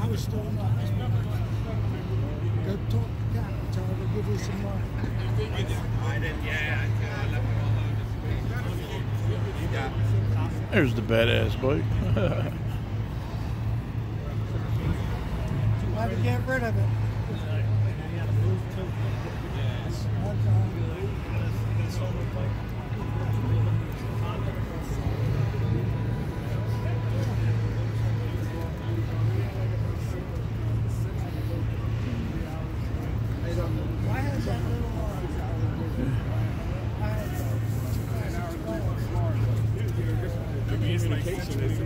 was still alive. Go talk to Cat, tell her to give you some money. There's the badass boy. Glad to get rid of it. Why has that little Communication is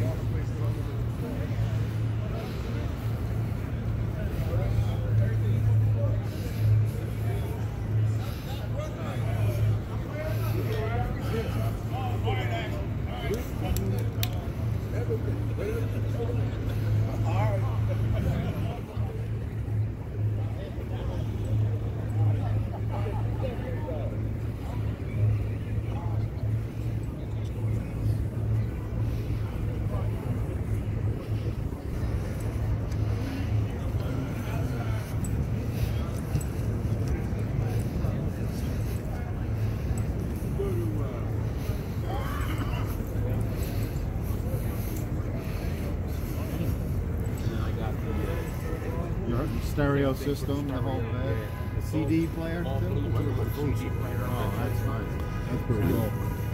stereo system, the whole bed. CD player too? Oh, that's nice. That's pretty cool.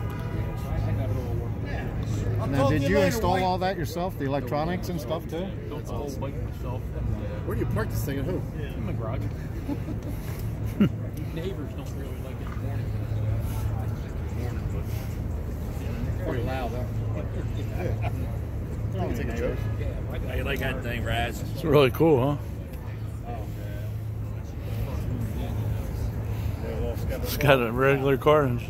And then did you install all that yourself, the electronics and stuff too? Where do you park this thing at home? In my garage. Neighbors don't really like it in the morning. Pretty loud, huh? How you like that thing, Raz? It's really cool, huh? It's got a regular car engine.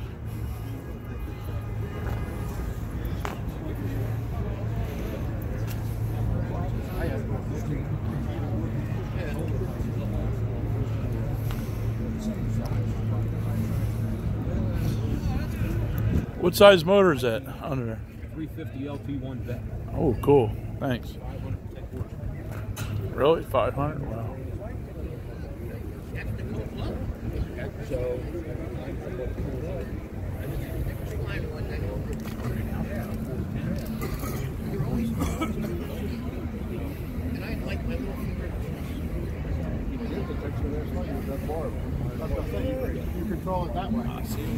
What size motor is that under there? 350 LT1 vet. Oh, cool. Thanks. Really? 500? Wow. So, You control it that way.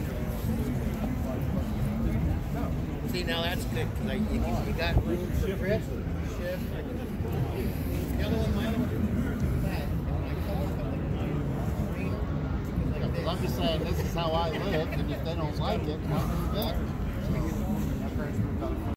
See, now that's good because you got room for grip, shift. The other one might have that. I'm just saying, this is how I live, and if they don't like it, I'm going to get it.